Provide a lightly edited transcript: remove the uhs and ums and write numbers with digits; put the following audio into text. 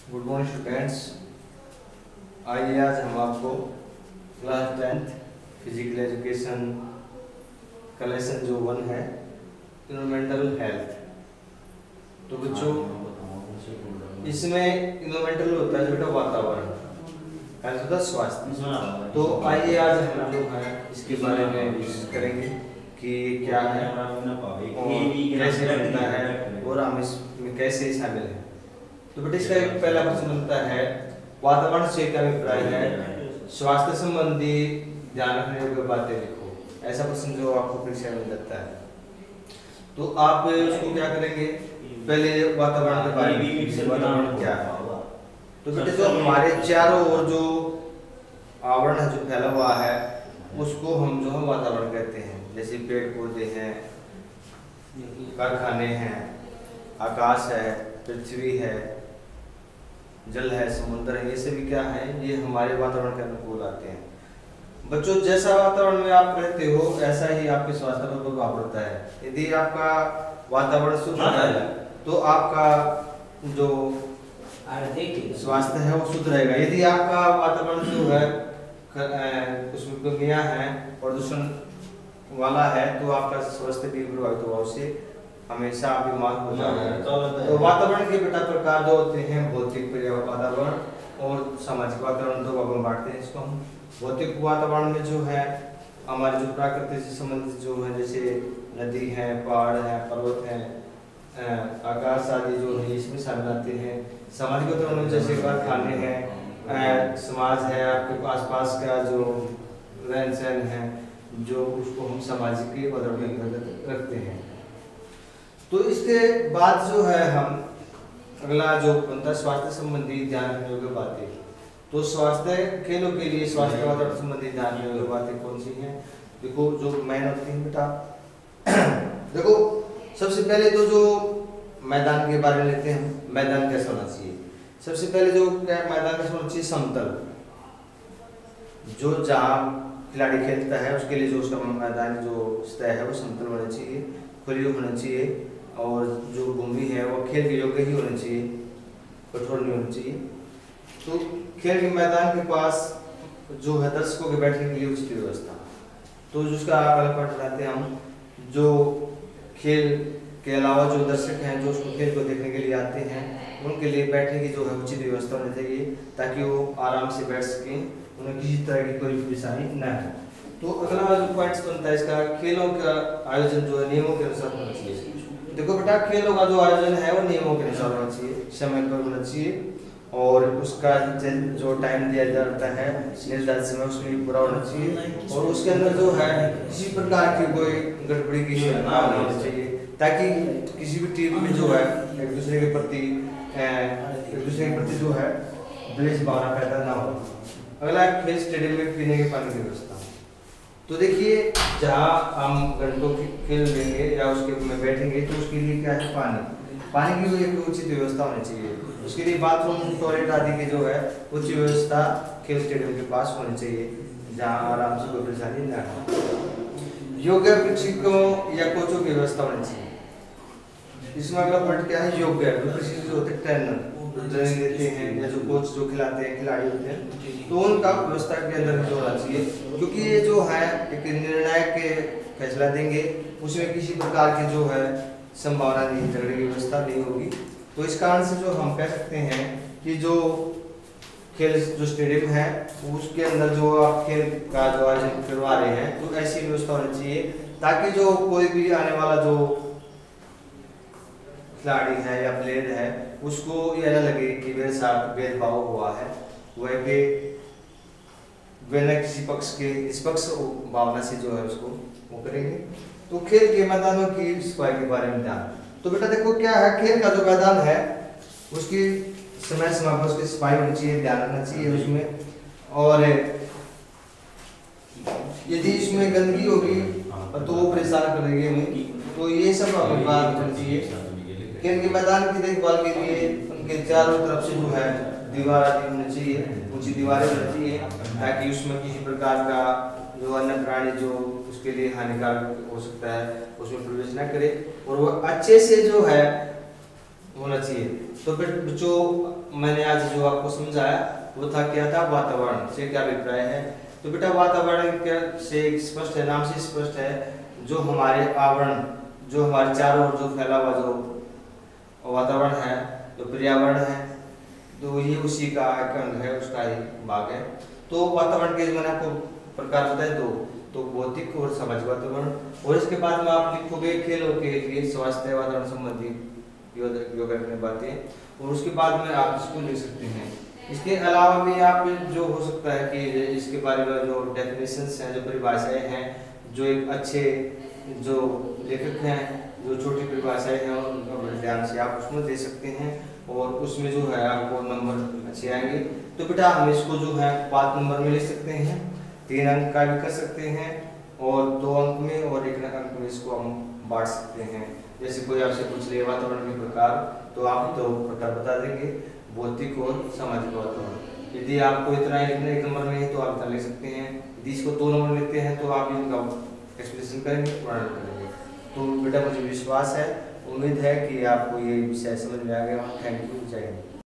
Good morning students. आइए आज हम आपको क्लास 10th फिजिकल एजुकेशन का लेसन जो 1 है इन्वायरमेंटल हेल्थ। तो बच्चों इसमें इन्वायरमेंटल होता है जो बेटा वातावरण, हेल्थ होता है स्वास्थ्य। तो आइए आज हम लोग हैं इसके बारे में डिस्कस करेंगे कि क्या है और कैसे बनता है और हम इसमें कैसे शामिल हैं। तो बेटा इसका एक पहला प्रश्न बनता है, वातावरण से क्या अभिप्राय है, स्वास्थ्य संबंधी ध्यान रखने योग्य बातें लिखो। ऐसा प्रश्न जो आपको परीक्षा में जाता है तो आप उसको क्या करेंगे, पहले वातावरण के बारे में वातावरण क्या है। तो बेटा जो हमारे चारों ओर जो आवरण है जो फैला हुआ है उसको हम जो है वातावरण कहते हैं। जैसे पेड़ पौधे हैं, कारखाने हैं, आकाश है, पृथ्वी है, जल है, समुद्र है, ये सभी क्या है, ये हमारे वातावरण के अनुकूल आते हैं। बच्चों जैसा वातावरण में आप रहते हो ऐसा ही आपके स्वास्थ्य पर प्रभाव पड़ता है। यदि आपका वातावरण शुद्ध है तो आपका जो स्वास्थ्य है वो शुद्ध रहेगा। यदि आपका वातावरण जो है उसमें कमियां हैं, प्रदूषण वाला है, तो आपका स्वास्थ्य भी प्रभावित होगा, उससे हमेशा आप बीमार हो जाओगे। तो वातावरण के बेटा प्रकार जो होते हैं, भौतिक वातावरण और सामाजिक वातावरण, दो भागों में बांटते हैं इसको हम। भौतिक वातावरण में जो है हमारे जो प्रकृति से संबंधित जो है, जैसे नदी है, पहाड़ है, पर्वत है, आकाश आदि जो है इसमें शामिल आते हैं। सामाजिक वातावरण में जैसे कारखाने हैं, समाज है, आपके आसपास का जो रहन सहन है, जो उसको हम सामाजिक वातावरण के अंतर्गत रखते हैं। तो इसके बाद जो है हम अगला जो बनता स्वास्थ्य संबंधी ध्यान रखने योग्य बातें। तो स्वास्थ्य खेलों के लिए स्वास्थ्य वातावरण संबंधी ध्यान रखने योग्य बातें कौन सी हैं? देखो जो मैन होती है बेटा देखो सबसे पहले तो जो मैदान के बारे में लेते हैं हम, मैदान कैसा होना चाहिए। सबसे पहले जो क्या मैदान कैसा होना चाहिए, समतल। जो जहाँ खिलाड़ी खेलता है उसके लिए जो उसका मैदान जो सतह है वो समतल होना चाहिए, खुली होना चाहिए, और जो भूमि है वो खेल के योग्य ही होनी चाहिए, कठोर नहीं होनी चाहिए। तो खेल के मैदान के पास जो है दर्शकों के बैठने के लिए उसकी व्यवस्था। तो जिसका अगला पार्ट बनाते हैं हम, जो खेल के अलावा जो दर्शक हैं जो उसको खेल को देखने के लिए आते हैं उनके लिए बैठने की जो है उचित व्यवस्था होनी चाहिए, ताकि वो आराम से बैठ सकें, उन्हें किसी तरह की कोई परेशानी न हो। तो अगला जो पॉइंट्स बनता है इसका, खेलों का आयोजन जो है नियमों के अनुसार होना चाहिए। देखो बेटा खेलों का जो आयोजन है वो नियमों के अनुसार होना चाहिए, समय पर होना चाहिए, और उसका जो टाइम दिया जाता है निर्धारित समय उसमें पूरा होना चाहिए, और उसके अंदर जो है किसी प्रकार की कोई गड़बड़ी की ना होनी चाहिए, ताकि किसी भी टीम में जो है एक दूसरे के प्रति जो है द्वेष भावना पैदा ना हो। अगला खेल स्टेडियम में पीने के पानी की व्यवस्था। तो देखिए जहाँ हम घंटों खेल लेंगे या उसके में बैठेंगे तो उसके लिए क्या है, पानी की एक उचित व्यवस्था होनी चाहिए। उसके लिए बाथरूम, टॉयलेट आदि की जो है उचित व्यवस्था खेल स्टेडियम के पास होनी चाहिए, जहाँ आराम से कोई परेशानी न हो। योग्य प्रशिक्षकों या कोचों की व्यवस्था होनी चाहिए। इसमें अगला पॉइंट क्या है, योग्य प्रशिक्षक जो होते हैं, ट्रेनर ट्रेनिंग देते हैं या जो कोच जो खिलाते हैं खिलाड़ी होते हैं, तो उनका व्यवस्था के अंदर जो होना चाहिए, क्योंकि ये जो है एक निर्णायक के फैसला देंगे, उसमें किसी प्रकार की जो है संभावना नहीं, झगड़े की व्यवस्था नहीं होगी। तो इस कारण से जो हम कह सकते हैं कि जो खेल जो स्टेडियम है उसके अंदर जो आप खेल का जो आयोजन करवा रहे हैं तो ऐसी व्यवस्था होनी चाहिए, ताकि जो कोई भी आने वाला जो खिलाड़ी है या प्लेयर है उसको ये न लगे कि मेरे साथ भेदभाव हुआ है, वह के बिना किसी पक्ष के निष्पक्ष भावना से जो है उसको वो करेंगे। तो खेल के मैदानों की सफाई के बारे में ध्यान। तो बेटा देखो क्या है, खेल का जो मैदान है उसकी समय समय पर उसकी सफाई होनी चाहिए, ध्यान रखना चाहिए उसमें, और यदि इसमें गंदगी होगी तो वो परेशान करेगी हमें। तो ये सब हमें बात करनी चाहिए। खेल के मैदान की देखभाल के लिए उनके चारों तरफ से जो है दीवार आदि होनी चाहिए, ऊंची दीवारें होनी चाहिए, ताकि उसमें किसी प्रकार का जो अन्य प्राणी जो उसके लिए हानिकारक हो सकता है उसमें प्रवेश न करे, और वो अच्छे से जो है होना चाहिए। तो फिर बच्चों मैंने आज जो आपको समझाया वो था, क्या था, वातावरण से क्या अभिप्राय है। तो बेटा वातावरण क्या से स्पष्ट है, नाम से स्पष्ट है, जो हमारे आवरण, जो हमारे चारों ओर जो फैला हुआ जो वातावरण है, जो पर्यावरण है, तो ये उसी का एक अंग है, उसका ही भाग है। तो वातावरण के मैंने आपको प्रकार बताए दो, तो भौतिक और सामाजिक वातावरण, और इसके बाद में आप लिखोगे खेलों के लिए स्वास्थ्य वातावरण संबंधी योगा करने बातें, और उसके बाद में आप इसको लिख सकते हैं। इसके अलावा भी आप जो हो सकता है कि इसके बारे में जो डेफिनेशंस हैं, जो परिभाषाएं हैं, जो एक अच्छे जो लेखक हैं, जो छोटी परिभाषाएं हैं उनका बड़े ध्यान से आप उसमें दे सकते हैं, और उसमें जो है आपको नंबर अच्छे आएंगे। तो बेटा हम इसको जो है 5 नंबर में लिख सकते हैं, 3 अंक का भी कर सकते हैं, और 2 अंक में और 1 अंक में इसको हम बांट सकते हैं। जैसे कोई आपसे पूछ ले वातावरण के प्रकार, तो आप 2 प्रकार बता देंगे, भौतिक और सामाजिक वातावरण। यदि आपको इतना ही लिखना 1 नंबर में है तो आप इतना लिख सकते हैं, यदि इसको 2 नंबर लिखते हैं तो आप इनका एक्सप्रेशन करेंगे, वर्णन करेंगे। तो बेटा मुझे विश्वास है, उम्मीद है कि आपको ये विषय समझ में आ गया। थैंक यू, जय हिंद।